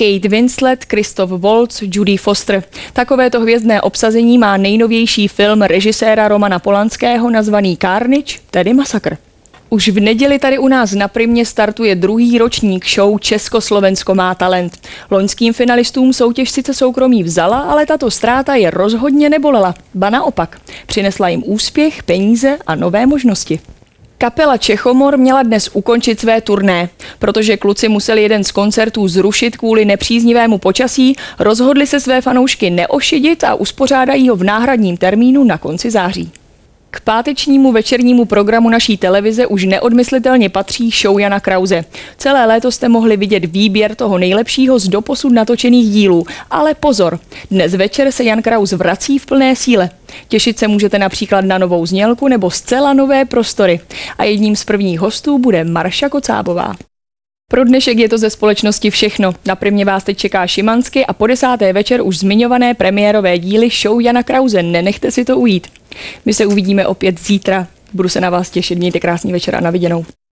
Kate Winslet, Christoph Waltz, Jodie Foster. Takovéto hvězdné obsazení má nejnovější film režiséra Romana Polanského nazvaný Carnage, tedy Masakr. Už v neděli tady u nás na Primě startuje druhý ročník show Československo má talent. Loňským finalistům soutěž sice soukromí vzala, ale tato ztráta je rozhodně nebolela. Ba naopak, přinesla jim úspěch, peníze a nové možnosti. Kapela Čechomor měla dnes ukončit své turné. Protože kluci museli jeden z koncertů zrušit kvůli nepříznivému počasí, rozhodli se své fanoušky neošidit a uspořádají ho v náhradním termínu na konci září. K pátečnímu večernímu programu naší televize už neodmyslitelně patří show Jana Krause. Celé léto jste mohli vidět výběr toho nejlepšího z doposud natočených dílů. Ale pozor, dnes večer se Jan Kraus vrací v plné síle. Těšit se můžete například na novou znělku nebo zcela nové prostory. A jedním z prvních hostů bude Marša Kocábová. Pro dnešek je to ze společnosti všechno. Na Primě vás teď čeká Šimansky a po 10. večer už zmiňované premiérové díly show Jana Krause. Nenechte si to ujít. My se uvidíme opět zítra. Budu se na vás těšit. Mějte krásný večer a na viděnou.